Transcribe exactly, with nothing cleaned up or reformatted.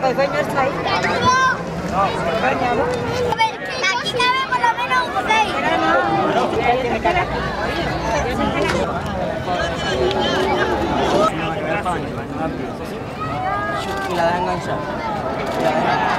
saca el baño extra ahí. No, el baño, ¿no? Aquí cabe por lo menos un seis. Y la deja enganchar.